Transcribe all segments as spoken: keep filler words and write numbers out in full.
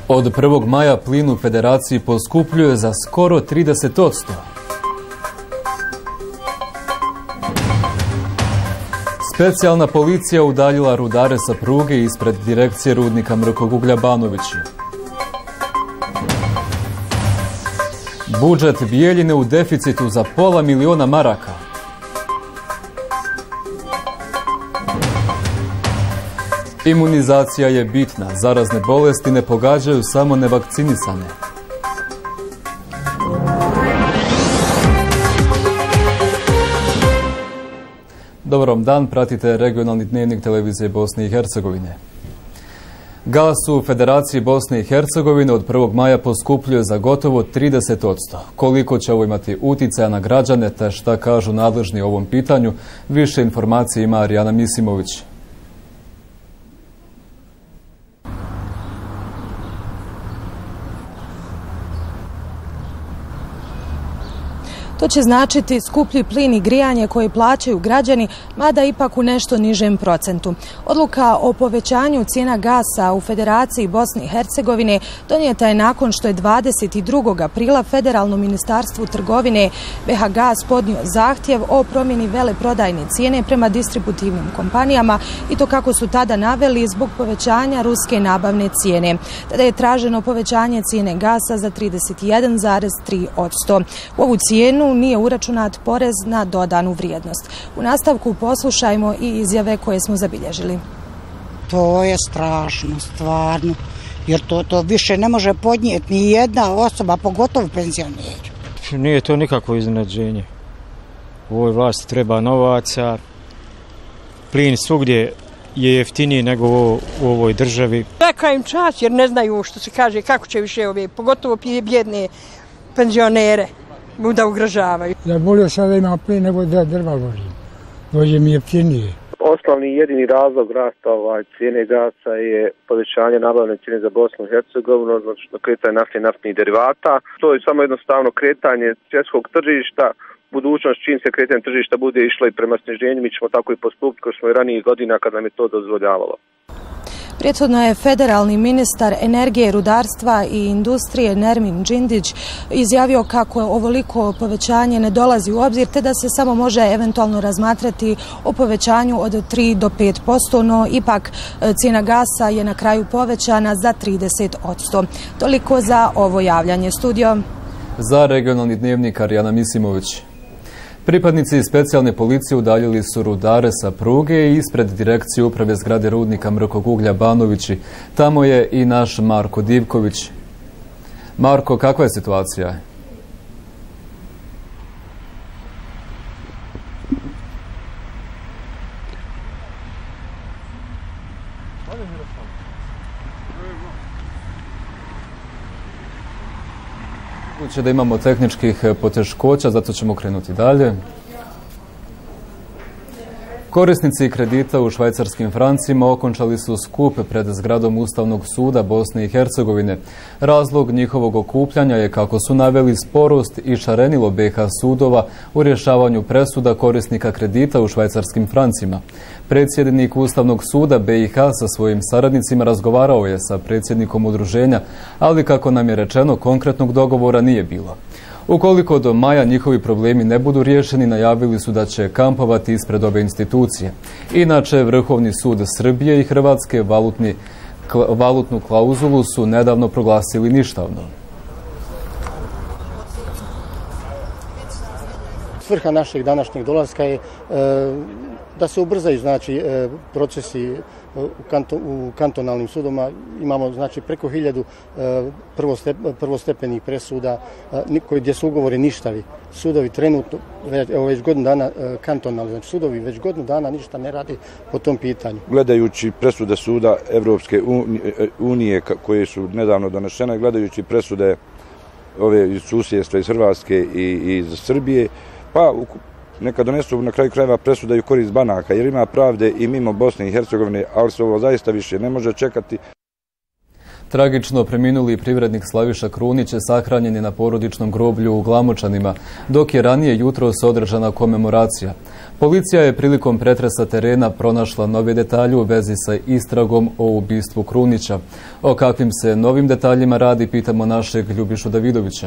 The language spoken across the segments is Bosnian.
Od prvog maja plin u Federaciji poskupljuje za skoro trideset posto. Specijalna policija udaljila rudare sa pruge ispred direkcije rudnika Mrkog uglja Banovići. Budžet Bijeljine u deficitu za pola miliona maraka. Imunizacija je bitna. Zarazne bolesti ne pogađaju samo nevakcinisane. Dobar vam dan, pratite regionalni dnevnik televizije Bosne i Hercegovine. Gas u Federaciji Bosne i Hercegovine od prvog maja poskupljuje za gotovo trideset posto. Koliko će ovo imati utjecaja na građane, te šta kažu nadležni o ovom pitanju, više informacije ima Arijana Misimović. To će značiti skuplji plin i grijanje koje plaćaju građani, mada ipak u nešto nižem procentu. Odluka o povećanju cijena gasa u Federaciji Bosne i Hercegovine donijeta je nakon što je dvadeset drugog aprila Federalno ministarstvo trgovine B H Gas podnio zahtjev o promjeni veleprodajne cijene prema distributivnim kompanijama i to kako su tada naveli zbog povećanja ruske nabavne cijene. Tada je traženo povećanje cijene gasa za trideset jedan zarez tri posto. U ovu cijenu nije uračunat porez na dodanu vrijednost. U nastavku poslušajmo i izjave koje smo zabilježili. To je strašno, stvarno, jer to, to više ne može podnijeti ni jedna osoba, pogotovo penzioner. Nije to nikakvo iznenađenje. U ovoj vlasti treba novaca, plin svugdje je jeftiniji nego u ovoj državi. Neka im čast jer ne znaju što se kaže kako će više ove, pogotovo bjedne penzionere da ugrožavaju. Ja bolje sada ima plin nego da drva ložim. Dođe mi jeftinije. Osnovni i jedini razlog rasta ovaj, cijene gasa je povećanje nabavne cijene za Bosnu i Hercegovinu, odnosno kretanje naftnih i naftnih derivata. To je samo jednostavno kretanje svjetskog tržišta. Budućnost čim se kretanje tržišta bude išlo i prema sniženju, mi ćemo tako i postupiti kao smo i ranijih godina kad nam je to dozvoljavalo. Prethodno je federalni ministar energije, rudarstva i industrije Nermin Džindić izjavio kako ovoliko povećanje ne dolazi u obzir, te da se samo može eventualno razmatrati o povećanju od tri do pet posto, no ipak cijena gasa je na kraju povećana za trideset posto. Toliko za ovo javljanje. Studio. Za regionalni dnevnik Arijana Misimović. Pripadnici specijalne policije udaljili su rudare sa pruge i ispred direkcije uprave zgrade rudnika Mrkog uglja Banovići. Tamo je i naš Marko Divković. Marko, kakva je situacija? Moguće da imamo tehničkih poteškoća, zato ćemo krenuti dalje. Korisnici kredita u švajcarskim francima okončali su skup pred zgradom Ustavnog suda Bosne i Hercegovine. Razlog njihovog okupljanja je, kako su naveli, sporost i šarenilo B H sudova u rješavanju presuda korisnika kredita u švajcarskim francima. Predsjednik Ustavnog suda B i H sa svojim saradnicima razgovarao je sa predsjednikom udruženja, ali kako nam je rečeno, konkretnog dogovora nije bilo. Ukoliko do maja njihovi problemi ne budu riješeni, najavili su da će kampovati ispred ove institucije. Inače, Vrhovni sud Srbije i Hrvatske valutni, valutnu klauzulu su nedavno proglasili ništavno. Svrha našeg današnjeg dolaska je e, da se ubrzaju znači e, procesi u, kanto, u kantonalnim sudovima. Imamo znači preko hiljadu e, prvostep, prvostepenih presuda e, koji gdje su ugovori ništavi. Sudovi trenutno, već, evo već godinu dana e, kantonalni, znači sudovi već godinu dana ništa ne radi po tom pitanju. Gledajući presude suda Evropske unije koje su nedavno donešene, gledajući presude ove iz susjedstva iz Hrvatske i iz Srbije, pa neka donesu na kraju krajeva presuda i u korist banaka, jer ima pravde i mimo Bosne i Hercegovine, ali se ovo zaista više ne može čekati. Tragično preminuli privrednik Slaviša Krunić je sahranjen na porodičnom groblju u Glamočanima, dok je ranije jutros održana komemoracija. Policija je prilikom pretresa terena pronašla nove detalje u vezi sa istragom o ubistvu Krunića. O kakvim se novim detaljima radi, pitamo našeg Ljubišu Davidovića.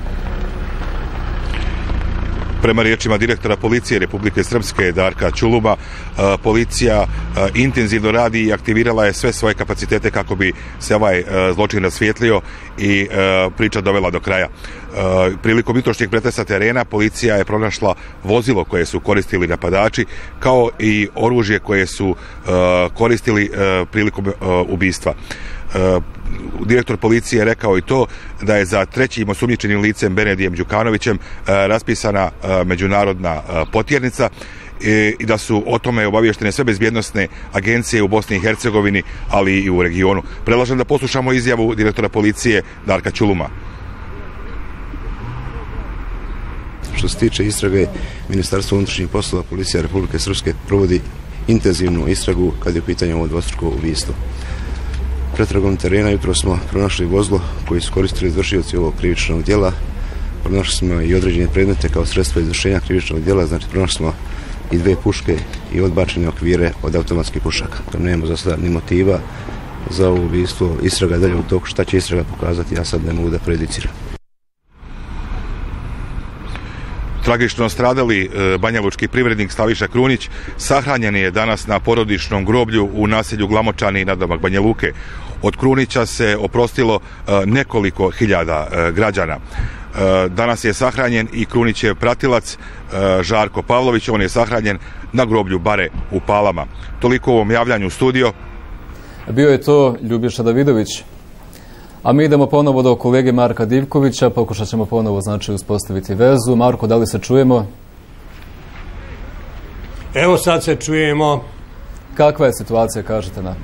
Prema riječima direktora policije Republike Srpske Darka Ćuluma, policija intenzivno radi i aktivirala je sve svoje kapacitete kako bi se ovaj zločin rasvijetlio i priča dovela do kraja. Prilikom jutrošnjeg pretresa terena policija je pronašla vozilo koje su koristili napadači, kao i oružje koje su koristili prilikom ubistva. Direktor policije je rekao i to da je za trećim osumnjičenim licem Benedijem Đukanovićem raspisana međunarodna potjernica i da su o tome obavještene sve bezbjednosne agencije u Bosni i Hercegovini, ali i u regionu. Predlažem da poslušamo izjavu direktora policije Darka Ćuluma. Što se tiče istrage, Ministarstvo unutrašnjih poslova, policija Republike Srpske provodi intenzivnu istragu kad je u pitanju ovo dvostruko ubistvo. Pretragom terena jutro smo pronašli vozilo koji su koristili izvršioci ovog krivičnog djela. Pronašli smo i određene predmete kao sredstva izvršenja krivičnog djela, znači pronašli smo i dve puške i odbačene okvire od automatskih pušaka. Nemamo za sada ni motiva za ovo ubistvo. Istraga dalje u toku, šta će istraga pokazati, ja sad ne mogu da prejudiciram. Tragično stradali banjalučki privrednik Slaviša Krunić sahranjen je danas na porodičnom groblju u naselju Glamočani nadomak Banja Luke. Od Krunića se oprostilo nekoliko hiljada građana. Danas je sahranjen i Krunićev pratilac Žarko Pavlović, on je sahranjen na groblju Bare u Palama. Toliko u ovom javljanju u studio. Bio je to Ljubiša Davidović. A mi idemo ponovo do kolege Marka Divkovića, pokušat ćemo ponovo znači uspostaviti vezu. Marko, da li se čujemo? Evo sad se čujemo. Kakva je situacija, kažete nam?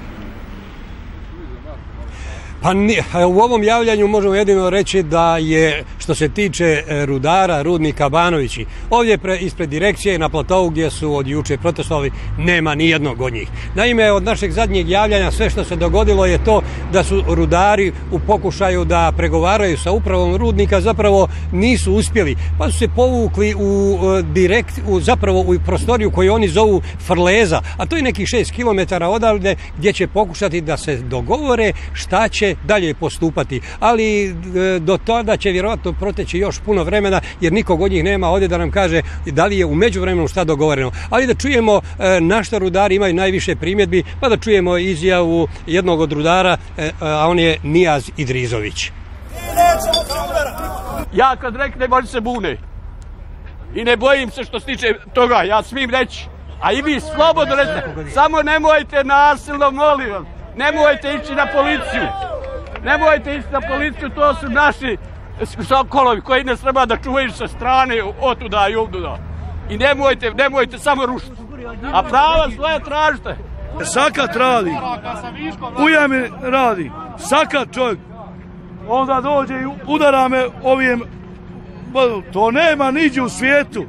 Pa u ovom javljanju možemo jedino reći da je, što se tiče rudara, rudnika Banovići, ovdje pre, ispred direkcije na platovu gdje su od juče protestovali, nema ni jednog od njih. Naime, od našeg zadnjeg javljanja sve što se dogodilo je to da su rudari u pokušaju da pregovaraju sa upravom rudnika zapravo nisu uspjeli, pa su se povukli u direkt, u, zapravo u prostoriju koju oni zovu Frleza, a to je nekih šest kilometara odavde gdje će pokušati da se dogovore šta će dalje postupati, ali do tada će vjerojatno proteći još puno vremena jer nikog od njih nema ovdje da nam kaže da li je u međuvremenu šta dogovoreno. Ali da čujemo na šta rudari imaju najviše primjedbi, pa da čujemo izjavu jednog od rudara, a on je Nijaz Idrizović. Ja kad rekne može se bune i ne bojim se što se tiče toga, ja smijem reći, a i vi slobodno recite, samo nemojte nasilno, molim vas, nemojte ići na policiju. Nemojte ići na policiju, to su naši sokolovi koji ne treba da čuvaju sa strane otuda i ovduda. I nemojte, nemojte samo rušiti. A prava svoja tražite. Sakat radi, u jami radi, sakat čovjek, onda dođe i udara me ovim, to nema niđe u svijetu.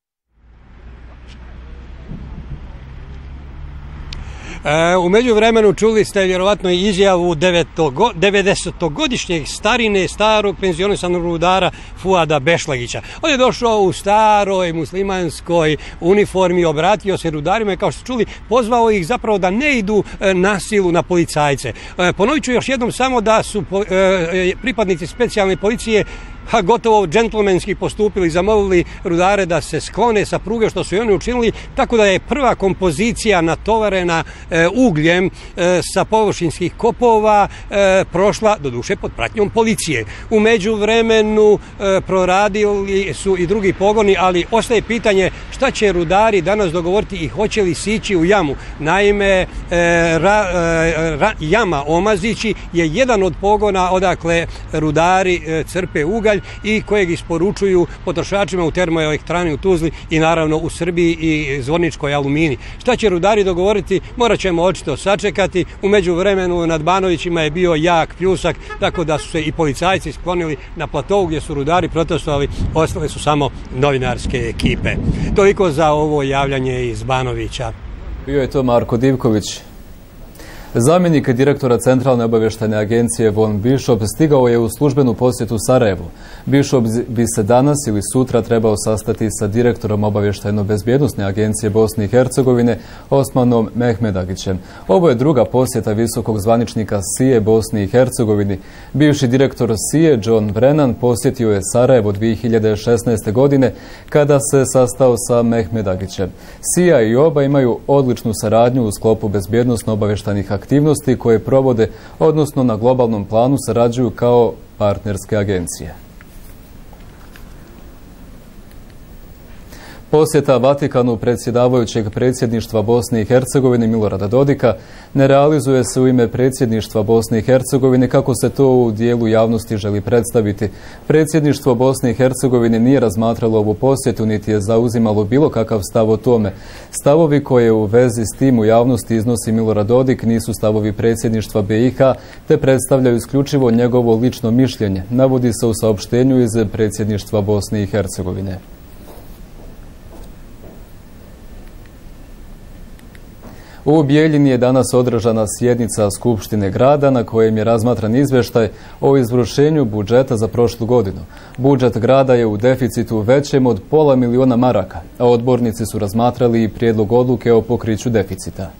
E, u međuvremenu čuli ste vjerovatno izjavu devedesetogodišnjeg starine starog penzionisanog rudara Fuada Bešlagića. On je došao u staroj muslimanskoj uniformi, obratio se rudarima i kao što čuli pozvao ih zapravo da ne idu na silu na policajce. E, ponovit ću još jednom samo da su po, e, pripadnici specijalne policije ha, gotovo džentlmenski postupili, zamolili rudare da se sklone sa pruge, što su i oni učinili, tako da je prva kompozicija natovarena e, ugljem e, sa površinskih kopova e, prošla, doduše, pod pratnjom policije. U međuvremenu e, proradili su i drugi pogoni, ali ostaje pitanje šta će rudari danas dogovoriti i hoće li sići u jamu. Naime, e, ra, e, ra, jama Omazići je jedan od pogona odakle rudari e, crpe ugalj i kojeg isporučuju potrošačima u termoelektrani u Tuzli i naravno u Srbiji i Zvorničkoj Alumini. Šta će rudari dogovoriti, morat ćemo očito sačekati. U međuvremenu nad Banovićima je bio jak pljusak, tako da su se i policajci sklonili na platovu gdje su rudari protestovali, ostale su samo novinarske ekipe. Toliko za ovo javljanje iz Banovića. Bio je to Marko Divković. Zamjenik direktora Centralne obavještajne agencije Von Bishop stigao je u službenu posjetu Sarajevu. Bishop bi se danas ili sutra trebao sastati sa direktorom obavještajno-bezbjednosne agencije Bosne i Hercegovine Osmanom Mehmedagićem. Ovo je druga posjeta visokog zvaničnika S I E Bosni i Hercegovini. Bivši direktor S I E John Brennan posjetio je Sarajevo dvije hiljade šesnaeste. godine kada se sastao sa Mehmedagićem. S I A i oba imaju odličnu saradnju u sklopu bezbjednosno-obavještajnih aktivnosti koje provode, odnosno na globalnom planu sarađuju kao partnerske agencije. Posjeta Vatikanu predsjedavajućeg predsjedništva Bosne i Hercegovine Milorada Dodika ne realizuje se u ime predsjedništva Bosne i Hercegovine kako se to u dijelu javnosti želi predstaviti. Predsjedništvo Bosne i Hercegovine nije razmatralo ovu posjetu niti je zauzimalo bilo kakav stav o tome. Stavovi koje u vezi s tim u javnosti iznosi Milorad Dodik nisu stavovi predsjedništva B i H te predstavljaju isključivo njegovo lično mišljenje, navodi se u saopštenju iz predsjedništva Bosne i Hercegovine. U Bijeljini je danas održana sjednica Skupštine grada na kojem je razmatran izvještaj o izvršenju budžeta za prošlu godinu. Budžet grada je u deficitu većem od pola miliona maraka, a odbornici su razmatrali i prijedlog odluke o pokriću deficita.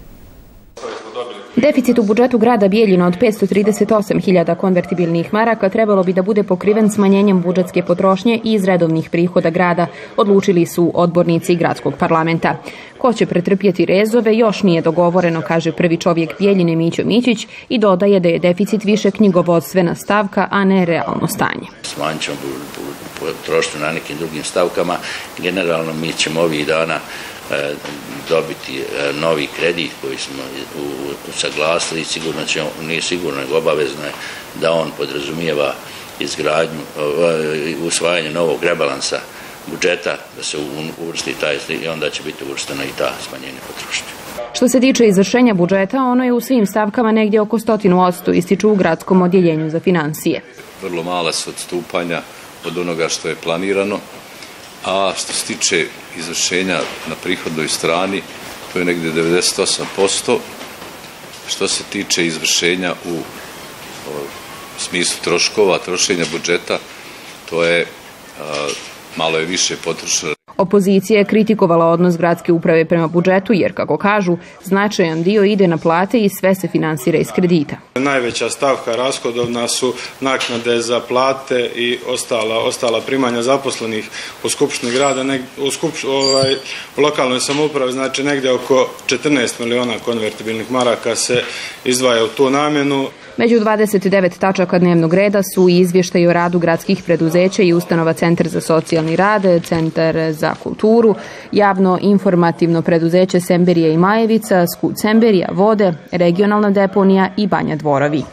Deficit u budžetu grada Bijeljina od petsto trideset osam hiljada konvertibilnih maraka trebalo bi da bude pokriven smanjenjem budžetske potrošnje i iz redovnih prihoda grada, odlučili su odbornici gradskog parlamenta. Ko će pretrpjeti rezove još nije dogovoreno, kaže prvi čovjek Bijeljine Mićo Mićić i dodaje da je deficit više knjigovodstvena stavka, a ne realno stanje. Smanjit ćemo potrošnju na nekim drugim stavkama. Generalno mi ćemo ovih dana dobiti novi kredit koji smo usaglasili i sigurno ćemo, nije sigurno nego obavezno je da on podrazumijeva izgradnju, usvajanje novog rebalansa budžeta, da se uvrsti taj i onda će biti uvrštena i ta smanjenja potrošnje. Što se tiče izvršenja budžeta, ono je u svim stavkama negdje oko stotinu odsto, ističu u gradskom odjeljenju za financije. Vrlo mala su odstupanja od onoga što je planirano, a što se tiče izvršenja na prihodnoj strani, to je negdje devedeset osam posto. Što se tiče izvršenja u smislu troškova, trošenja budžeta, to je malo je više potrošeno. Opozicija je kritikovala odnos gradske uprave prema budžetu jer, kako kažu, značajan dio ide na plate i sve se finansira iz kredita. Najveća stavka rashodovna su naknade za plate i ostala, ostala primanja zaposlenih u Skupštini grada, ne, u, skup, ovaj, u lokalnoj samoupravi, znači negdje oko četrnaest miliona konvertibilnih maraka se izdvaja u tu namjenu. Među dvadeset devet tačaka dnevnog reda su i izvještaj o radu gradskih preduzeća i ustanova Centar za socijalni rad, Centar za kulturu, javno informativno preduzeće Semberija i Majevica, Skud Semberija, Vode, regionalna deponija i Banja Dvorovi.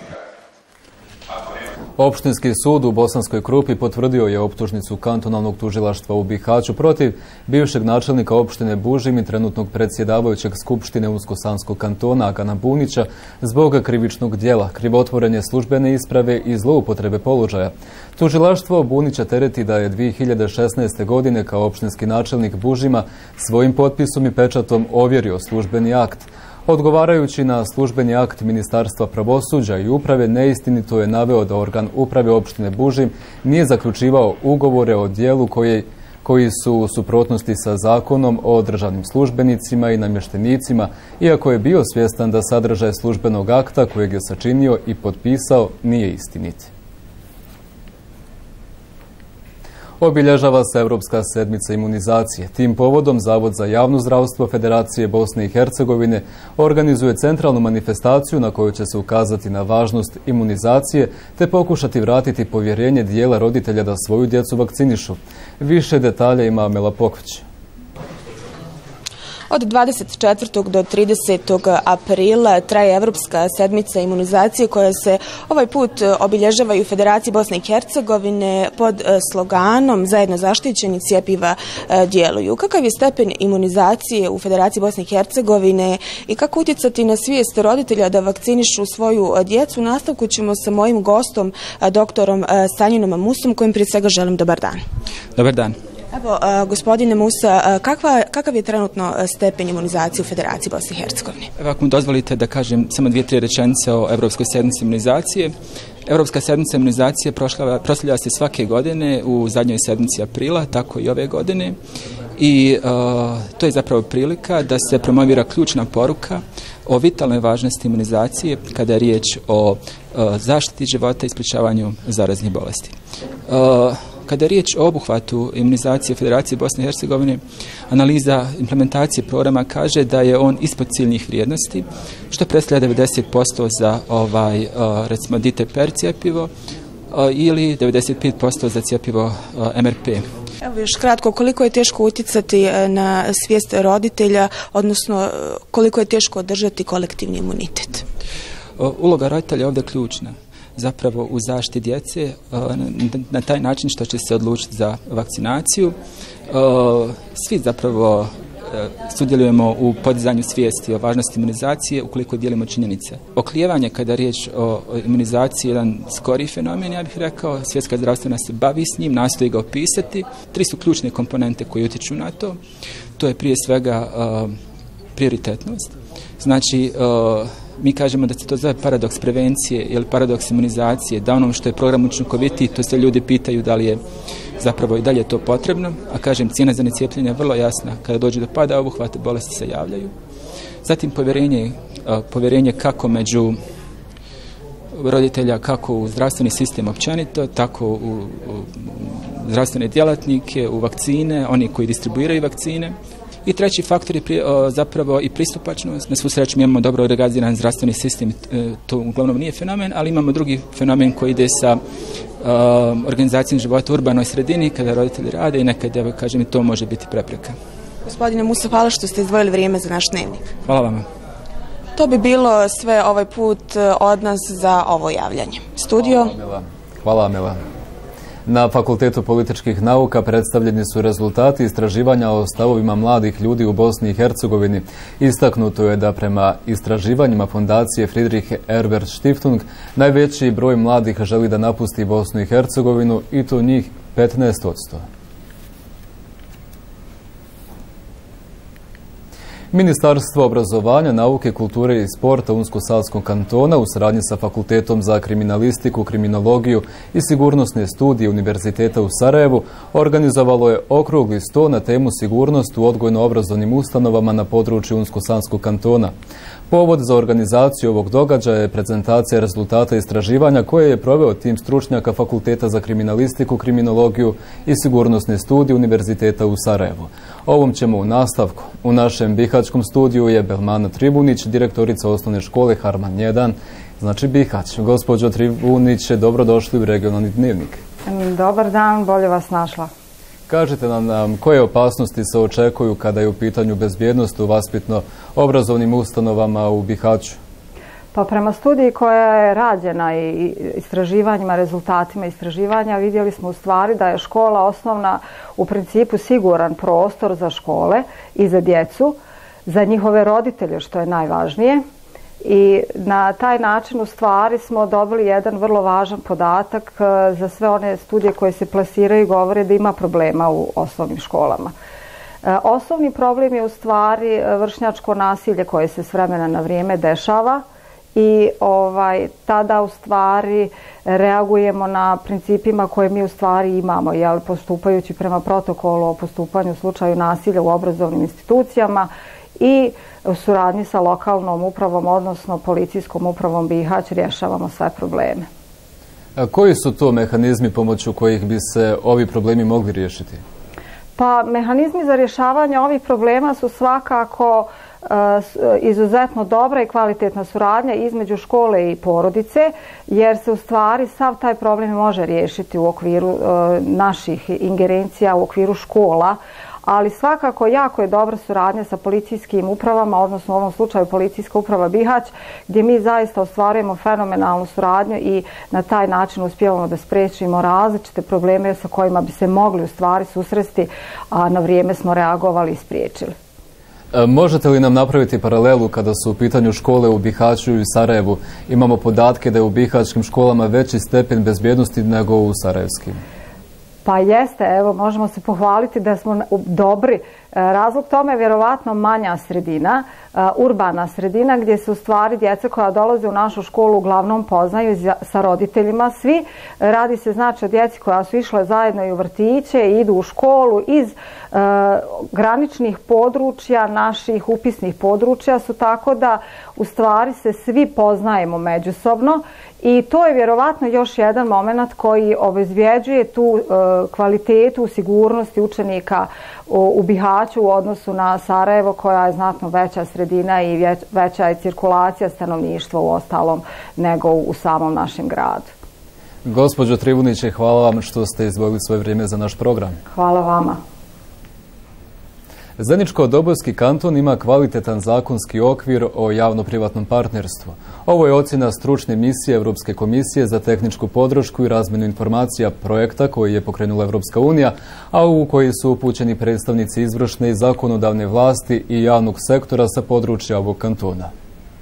Opštinski sud u Bosanskoj Krupi potvrdio je optužnicu kantonalnog tužilaštva u Bihaću protiv bivšeg načelnika opštine Bužim i trenutnog predsjedavajućeg Skupštine Unsko-Sanskog kantona Agana Bunića zbog krivičnog djela, krivotvorenje službene isprave i zloupotrebe položaja. Tužilaštvo Bunića tereti da je dvije hiljade šesnaeste. godine kao opštinski načelnik Bužima svojim potpisom i pečatom ovjerio službeni akt. Odgovarajući na službeni akt Ministarstva pravosuđa i uprave, neistinito je naveo da organ uprave opštine Bužim nije zaključivao ugovore o djelu koji, koji su u suprotnosti sa zakonom o državnim službenicima i namještenicima, iako je bio svjestan da sadržaj službenog akta kojeg je sačinio i potpisao nije istinit. Obilježava se Europska sedmica imunizacije. Tim povodom Zavod za javno zdravstvo Federacije Bosne i Hercegovine organizuje centralnu manifestaciju na kojoj će se ukazati na važnost imunizacije te pokušati vratiti povjerenje dijela roditelja da svoju djecu vakcinišu. Više detalja ima Mela Pokvić. Od dvadeset četvrtog do tridesetog aprila traje Evropska sedmica imunizacije koja se ovaj put obilježava i u Federaciji Bosne i Hercegovine pod sloganom Zajedno zaštićeni cijepiva djeluju. Kakav je stepen imunizacije u Federaciji Bosne i Hercegovine i kako utjecati na svijest roditelja da vakcinišu svoju djecu? U nastavku ćemo sa mojim gostom, doktorom Stanjinom Musom, kojim prije svega želim dobar dan. Dobar dan. Evo, gospodine Musa, kakva, kakav je trenutno stepen imunizacije u Federaciji Bosne i Hercegovine? Evo, ako mi dozvolite da kažem samo dvije, tri rečenice o Evropskoj sedmici imunizacije. Evropska sedmica imunizacije proslavlja se svake godine u zadnjoj sedmici aprila, tako i ove godine. I uh, to je zapravo prilika da se promovira ključna poruka o vitalnoj važnosti imunizacije kada je riječ o uh, zaštiti života i sprječavanju zaraznih bolesti. Uh, Kada je riječ o obuhvatu imunizacije Federacije Bosne i Hercegovine, analiza implementacije programa kaže da je on ispod ciljnih vrijednosti, što predstavlja devedeset posto za ovaj, recimo, diteper cjepivo ili devedeset pet posto za cjepivo em er pe. Evo još kratko, koliko je teško utjecati na svijest roditelja, odnosno koliko je teško održati kolektivni imunitet? Uloga roditelja je ovdje ključna. Zapravo u zaštiti djece na taj način što će se odlučiti za vakcinaciju. Svi zapravo sudjelujemo u podizanju svijesti o važnosti imunizacije ukoliko dijelimo činjenice. Oklijevanje kada je riječ o imunizaciji je jedan skori fenomen, ja bih rekao. Svjetska zdravstvena se bavi s njim, nastoji ga opisati. Tri su ključne komponente koje utječu na to. To je prije svega prioritetnost. Znači, mi kažemo da se to zove paradoks prevencije ili paradoks imunizacije, da onom što je program učinkovitiji, to se ljudi pitaju da li je zapravo i dalje to potrebno, a kažem, cijena za necijepljenje je vrlo jasna. Kada dođe do pada obuhvata, bolesti se javljaju. Zatim povjerenje, povjerenje kako među roditelja, kako u zdravstveni sistem općenito, tako u, u zdravstvene djelatnike, u vakcine, oni koji distribuiraju vakcine. I treći faktor je pri, o, zapravo i pristupačnost. Na svu sreću mi imamo dobro organiziran zdravstveni sistem, e, to uglavnom nije fenomen, ali imamo drugi fenomen koji ide sa o, organizacijom života u urbanoj sredini, kada roditelji rade i nekada, evo kažem, i to može biti prepreka. Gospodine Musa, hvala što ste izdvojili vrijeme za naš dnevnik. Hvala vam. To bi bilo sve ovaj put od nas za ovo javljanje. Studio. Hvala vam, Mila. Na Fakultetu političkih nauka predstavljeni su rezultati istraživanja o stavovima mladih ljudi u Bosni i Hercegovini. Istaknuto je da prema istraživanjima fondacije Friedrich Ebert Stiftung najveći broj mladih želi da napusti Bosnu i Hercegovinu i to njih petnaest posto. Ministarstvo obrazovanja, nauke, kulture i sporta Unsko-Sanskog kantona u saradnji sa Fakultetom za kriminalistiku, kriminologiju i sigurnosne studije Univerziteta u Sarajevu organizovalo je okrugli sto na temu sigurnost u odgojno-obrazovnim ustanovama na području Unsko-Sanskog kantona. Povod za organizaciju ovog događaja je prezentacija rezultata istraživanja koje je proveo tim stručnjaka Fakulteta za kriminalistiku, kriminologiju i sigurnosne studije Univerziteta u Sarajevu. Ovom ćemo u nastavku. U našem bihaćkom studiju je Belmana Tribunić, direktorica osnovne škole Harman jedan, znači Bihać. Gospođo Tribunić, dobrodošli u regionalni dnevnik. Dobar dan, bolje vas našla. Kažite nam koje opasnosti se očekuju kada je u pitanju bezbjednost u vaspitno-obrazovnim ustanovama u Bihaću? Pa prema studiji koja je rađena i istraživanjima, rezultatima istraživanja, vidjeli smo u stvari da je škola osnovna u principu siguran prostor za škole i za djecu, za njihove roditelje, što je najvažnije. I na taj način u stvari smo dobili jedan vrlo važan podatak za sve one studije koje se plasiraju i govore da ima problema u osnovnim školama. Osnovni problem je u stvari vršnjačko nasilje koje se s vremena na vrijeme dešava i ovaj, tada u stvari reagujemo na principima koje mi u stvari imamo, jel, postupajući prema protokolu o postupanju u slučaju nasilja u obrazovnim institucijama i u suradnji sa lokalnom upravom, odnosno policijskom upravom Bihać, rješavamo sve probleme. A koji su to mehanizmi pomoću kojih bi se ovi problemi mogli riješiti? Pa mehanizmi za rješavanje ovih problema su svakako uh, izuzetno dobra i kvalitetna suradnja između škole i porodice, jer se u stvari sav taj problem može riješiti u okviru uh, naših ingerencija, u okviru škola, ali svakako jako je dobra suradnja sa policijskim upravama, odnosno u ovom slučaju policijska uprava Bihać, gdje mi zaista ostvarujemo fenomenalnu suradnju i na taj način uspijevamo da spriječimo različite probleme sa kojima bi se mogli u stvari susresti, a na vrijeme smo reagovali i spriječili. E, možete li nam napraviti paralelu kada su u pitanju škole u Bihaću i Sarajevu? Imamo podatke da je u bihaćkim školama veći stepen bezbjednosti nego u sarajevskim. Pa jeste, evo možemo se pohvaliti da smo dobri. Razlog tome je vjerovatno manja sredina, urbana sredina gdje se u stvari djeca koja dolaze u našu školu uglavnom poznaju sa roditeljima svi. Radi se znači o djeci koja su išle zajedno i u vrtiće i idu u školu iz e, graničnih područja, naših upisnih područja su, tako da u stvari se svi poznajemo međusobno. I to je vjerovatno još jedan moment koji obezvjeđuje tu e, kvalitetu sigurnosti učenika u, u Bihaću u odnosu na Sarajevo koja je znatno veća sredina i već, veća je cirkulacija stanovništva u ostalom nego u samom našem gradu. Gospođo Trivuniće, hvala vam što ste izdvojili svoje vrijeme za naš program. Hvala vama. Zeničko-Dobojski kanton ima kvalitetan zakonski okvir o javno-privatnom partnerstvu. Ovo je ocjena stručne misije Europske komisije za tehničku podršku i razmjenu informacija projekta koji je pokrenula Europska unija, a u koji su upućeni predstavnici izvršne i zakonodavne vlasti i javnog sektora sa područja ovog kantona.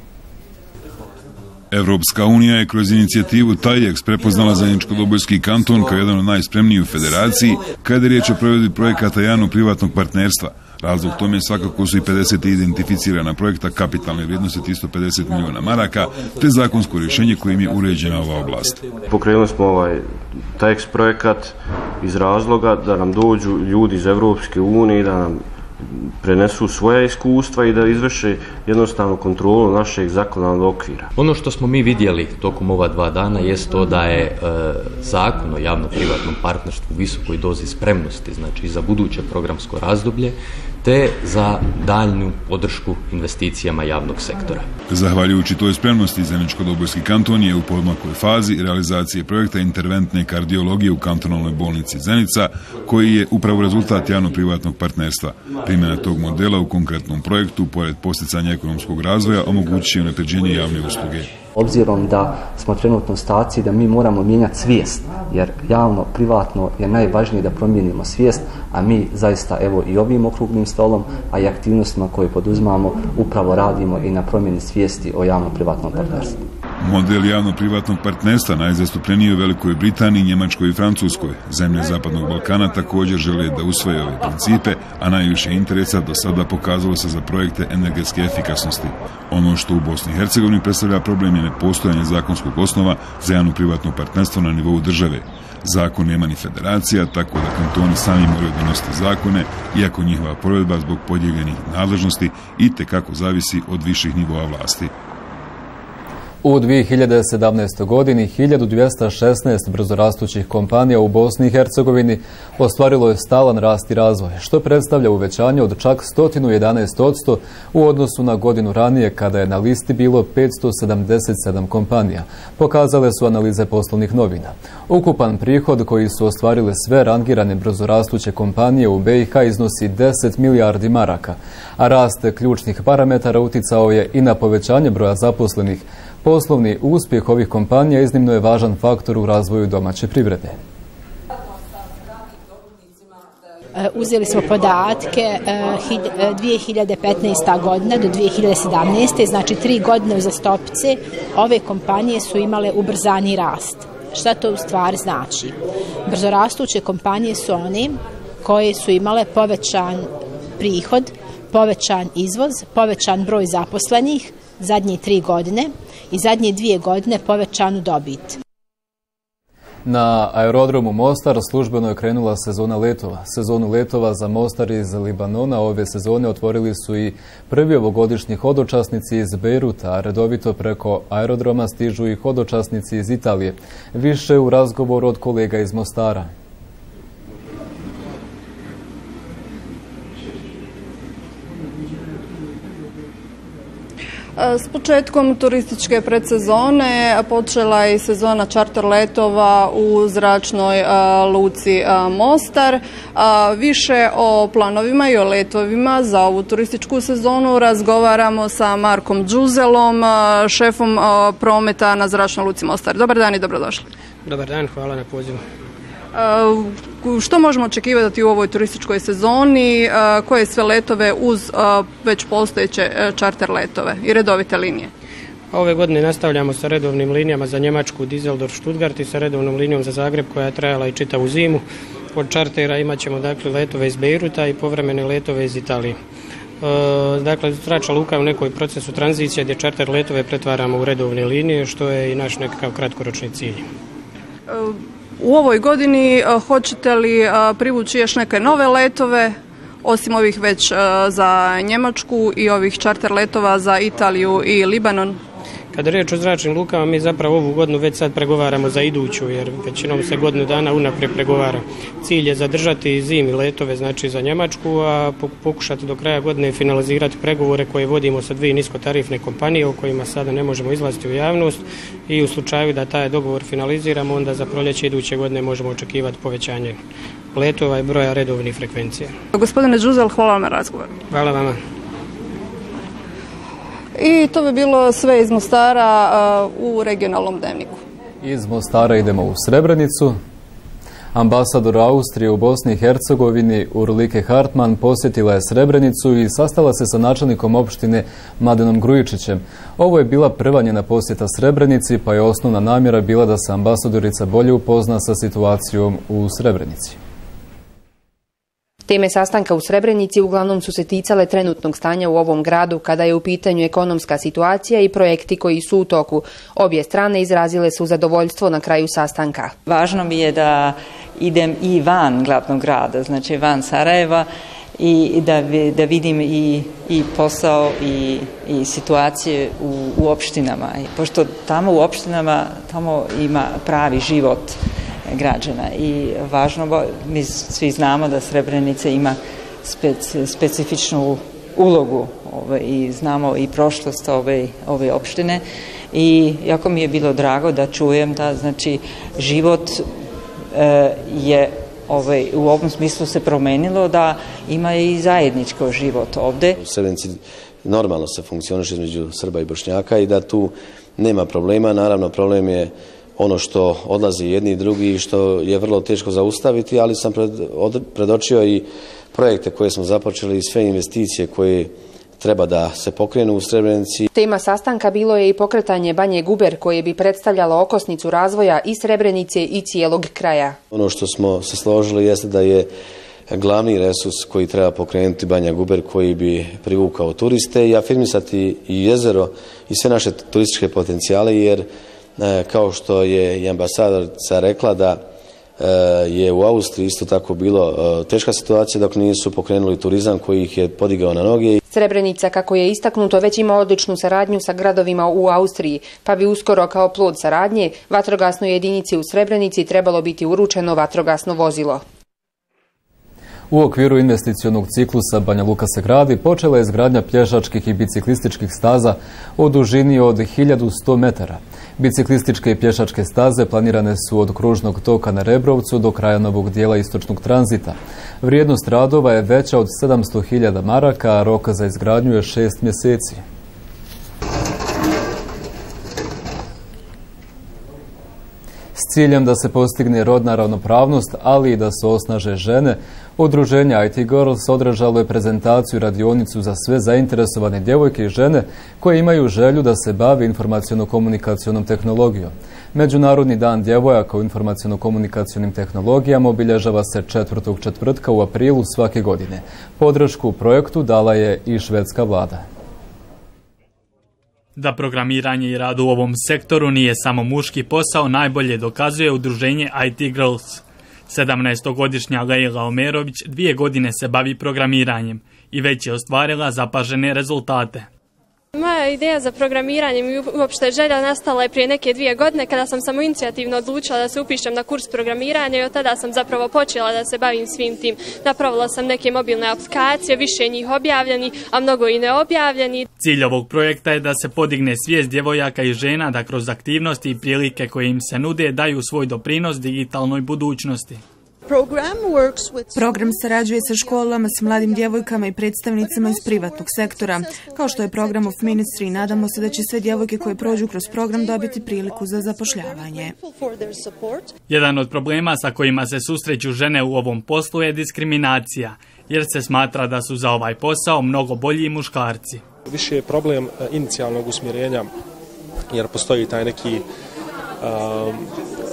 Evropska unija je kroz inicijativu TAIEX prepoznala Zeničko-Dobojski kanton kao jedan od najspremnijih u federaciji kada je riječ o provedbi projekata javno-privatnog partnerstva. Razlog tome svakako su i pedeset identificirana projekta kapitalne vrijednosti tristo pedeset milijuna maraka, te zakonsko rješenje kojim je uređena ova oblast. Pokrenuli smo ovaj TAIEX projekat iz razloga da nam dođu ljudi iz Evropske unije, da nam prenesu svoja iskustva i da izvrše jednostavnu kontrolu našeg zakonodavnog okvira. Ono što smo mi vidjeli tokom ova dva dana jest to da je e, zakon o javno-privatnom partnerstvu u visokoj dozi spremnosti, znači za buduće programsko razdoblje, te za daljnju podršku investicijama javnog sektora. Zahvaljujući toj spremnosti, Zeničko-Dobojski kanton je u poodmakloj fazi realizacije projekta interventne kardiologije u kantonalnoj bolnici Zenica, koji je upravo rezultat javno-privatnog partnerstva. Primjena tog modela u konkretnom projektu, pored posticanja ekonomskog razvoja, omogućit će unapređenje javne usluge. Obzirom da smo trenutno u situaciji da mi moramo mijenjati svijest, jer javno, privatno je najvažnije da promijenimo svijest, a mi zaista evo i ovim okruglim stolom, a i aktivnostima koje poduzmamo upravo radimo i na promjeni svijesti o javno-privatnom partnerstvu. Model javno-privatnog partnerstva najzastupljeniji u Velikoj Britaniji, Njemačkoj i Francuskoj. Zemlje Zapadnog Balkana također žele da usvoje ove principe, a najviše interesa do sada pokazalo se za projekte energetske efikasnosti. Ono što u Bosni i Hercegovini predstavlja problem je nepostojanje zakonskog osnova za javno-privatno partnerstvo na nivou države. Zakon nema ni federacija, tako da kantoni sami moraju donositi zakone, iako njihova provedba zbog podijeljenih nadležnosti itekako zavisi od viših nivoa vlasti. U dvije hiljade sedamnaestoj godini hiljadu dvjesto šesnaest brzorastućih kompanija u Bosni i Hercegovini ostvarilo je stalan rast i razvoj, što predstavlja uvećanje od čak sto jedanaest posto u odnosu na godinu ranije kada je na listi bilo petsto sedamdeset sedam kompanija, pokazale su analize poslovnih novina. Ukupan prihod koji su ostvarile sve rangirane brzorastuće kompanije u B i H iznosi deset milijardi maraka, a rast ključnih parametara uticao je i na povećanje broja zaposlenih. Poslovni uspjeh ovih kompanija iznimno je važan faktor u razvoju domaće privrede. Uzeli smo podatke dvije hiljade petnaesta. godina do dvije hiljade sedamnaeste. znači tri godine uzastopce ove kompanije su imale ubrzani rast. Šta to u stvari znači? Brzorastuće kompanije su one koje su imale povećan prihod, povećan izvoz, povećan broj zaposlenih zadnje tri godine i zadnje dvije godine povećanu dobit. Na aerodromu Mostar službeno je krenula sezona letova. Sezonu letova za Mostar iz Libanona ove sezone otvorili su i prvi ovogodišnji hodočasnici iz Bejruta, a redovito preko aerodroma stižu i hodočasnici iz Italije. Više u razgovoru od kolega iz Mostara. S početkom turističke predsezone počela je sezona čarter letova u zračnoj luci Mostar. Više o planovima i o letovima za ovu turističku sezonu razgovaramo sa Markom Đuzelom, šefom prometa na zračnoj luci Mostar. Dobar dan i dobrodošli. Dobar dan, hvala na pozivu. Što možemo očekivati u ovoj turističkoj sezoni, koje sve letove uz već postojeće čarter letove i redovite linije? Ove godine nastavljamo sa redovnim linijama za Njemačku, Düsseldorf, Stuttgart i sa redovnom linijom za Zagreb koja je trajala i čitavu zimu. od čartera imat ćemo dakle letove iz Bejruta i povremene letove iz Italije. E, dakle, zračna luka je u nekoj procesu tranzicije gdje čarter letove pretvaramo u redovne linije, što je i naš nekakav kratkoročni cilj. U ovoj godini hoćete li privući još neke nove letove, osim ovih već za Njemačku i ovih čarter letova za Italiju i Libanon? Kada je riječ o zračnim lukama, mi zapravo ovu godinu već sad pregovaramo za iduću, jer većinom se godinu dana unaprijed pregovara. Cilj je zadržati zimi letove, znači za Njemačku, a pokušati do kraja godine finalizirati pregovore koje vodimo sa dvije niskotarifne kompanije o kojima sada ne možemo izlaziti u javnost, i u slučaju da taj dogovor finaliziramo, onda za proljeće iduće godine možemo očekivati povećanje letova i broja redovnih frekvencija. Gospodine Đuzel, hvala vam na razgovor. Hvala vama. I to bi bilo sve iz Mostara u regionalnom dnevniku. Iz Mostara idemo u Srebrenicu. Ambasador Austrije u Bosni i Hercegovini Urlike Hartmann posjetila je Srebrenicu i sastala se sa načelnikom opštine Mladenom Grujičićem. Ovo je bila prva njena posjeta Srebrenici, pa je osnovna namjera bila da se ambasadorica bolje upozna sa situacijom u Srebrenici. Teme sastanka u Srebrenici uglavnom su se ticale trenutnog stanja u ovom gradu kada je u pitanju ekonomska situacija i projekti koji su u toku. Obje strane izrazile su zadovoljstvo na kraju sastanka. Važno mi je da idem i van glavnog grada, znači van Sarajeva, i da, da vidim i, i posao i, i situacije u, u opštinama. I pošto tamo u opštinama tamo ima pravi život građana i važno, mi svi znamo da Srebrenica ima speci, specifičnu ulogu ove, i znamo i prošlost ove, ove opštine, i jako mi je bilo drago da čujem da znači život e, je ove, u ovom smislu se promenilo, da ima i zajedničko život ovde. U Srebrenici normalno se funkcioniše između Srba i Bošnjaka i da tu nema problema. Naravno, problem je ono što odlazi jedni i drugi i što je vrlo teško zaustaviti, ali sam pred, od, predočio i projekte koje smo započeli i sve investicije koje treba da se pokrenu u Srebrenici. Tema sastanka bilo je i pokretanje Banje Guber, koje bi predstavljalo okosnicu razvoja i Srebrenice i cijelog kraja. Ono što smo se složili jeste da je glavni resurs koji treba pokrenuti Banja Guber, koji bi privukao turiste i afirmisati i jezero i sve naše turističke potencijale, jer kao što je i ambasadorica rekla da je u Austriji isto tako bilo teška situacija dok nisu pokrenuli turizam koji ih je podigao na noge. Srebrenica, kako je istaknuto, već ima odličnu saradnju sa gradovima u Austriji, pa bi uskoro kao plod saradnje vatrogasnoj jedinici u Srebrenici trebalo biti uručeno vatrogasno vozilo. U okviru investicionog ciklusa Banja Luka se gradi počela je izgradnja pješačkih i biciklističkih staza u dužini od hiljadu sto metara. Biciklističke i pješačke staze planirane su od kružnog toka na Rebrovcu do kraja novog dijela istočnog tranzita. Vrijednost radova je veća od sedamsto hiljada maraka, a rok za izgradnju je šest mjeseci. S ciljem da se postigne rodna ravnopravnost, ali i da se osnaže žene, Udruženje I T Girls održalo je prezentaciju i radionicu za sve zainteresovane djevojke i žene koje imaju želju da se bave informaciono-komunikacionom tehnologijom. Međunarodni dan djevojaka u informaciono-komunikacionim tehnologijama obilježava se četvrtog četvrtka u aprilu svake godine. Podršku u projektu dala je i švedska vlada. Da programiranje i rad u ovom sektoru nije samo muški posao, najbolje dokazuje udruženje I T Girls. sedamnaestogodišnja Leila Omerović dvije godine se bavi programiranjem i već je ostvarila zapažene rezultate. Moja ideja za programiranjem i uopšte želja nastala je prije neke dvije godine kada sam samoinicijativno odlučila da se upišem na kurs programiranja i od tada sam zapravo počela da se bavim svim tim. Napravila sam neke mobilne aplikacije, više njih objavljeni, a mnogo i neobjavljeni. Cilj ovog projekta je da se podigne svijest djevojaka i žena da kroz aktivnosti i prilike koje im se nude daju svoj doprinos digitalnoj budućnosti. Program sarađuje sa školama, s mladim djevojkama i predstavnicama iz privatnog sektora. Kao što je program of Ministry, nadamo se da će sve djevojke koje prođu kroz program dobiti priliku za zapošljavanje. Jedan od problema sa kojima se susreću žene u ovom poslu je diskriminacija, jer se smatra da su za ovaj posao mnogo bolji muškarci. Više je problem inicijalnog usmjerenja, jer postoji taj neki uh,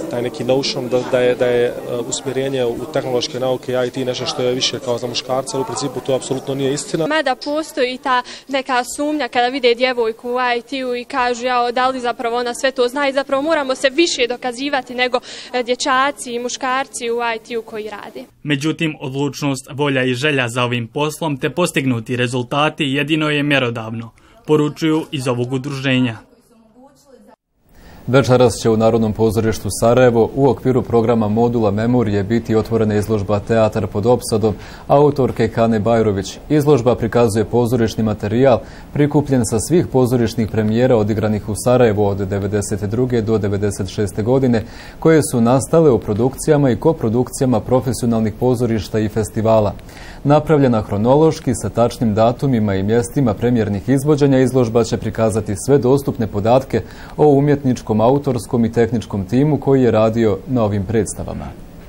taj neki notion da, da je, da je usmjerenje u tehnološke nauke i I T nešto što je više kao za muškarca, ali u principu to apsolutno nije istina. Mada postoji ta neka sumnja kada vide djevojku u I T-u i kažu ja, da li zapravo ona sve to zna i zapravo moramo se više dokazivati nego dječaci i muškarci u I T-u koji rade. Međutim, odlučnost, volja i želja za ovim poslom te postignuti rezultati jedino je mjerodavno, poručuju iz ovog udruženja. Večeras će u Narodnom pozorištu Sarajevo u okviru programa Modula Memorije biti otvorena izložba Teatar pod opsadom autorke Kane Bajrović. Izložba prikazuje pozorišni materijal prikupljen sa svih pozorišnih premijera odigranih u Sarajevu od devedeset druge do devedeset šeste godine, koje su nastale u produkcijama i koprodukcijama profesionalnih pozorišta i festivala. Napravljena hronološki sa tačnim datumima i mjestima premijernih izvođenja, izložba će prikazati sve dostupne podatke o umjetničkom, autorskom i tehničkom timu koji je radio na ovim predstavama.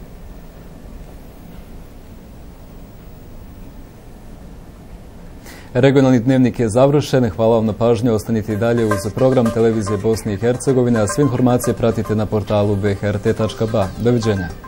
Regionalni dnevnik je završen. Hvala vam na pažnju. Ostanite i dalje uz program Televizije Bosne i Hercegovine, a sve informacije pratite na portalu b h r t tačka b a. Doviđenja.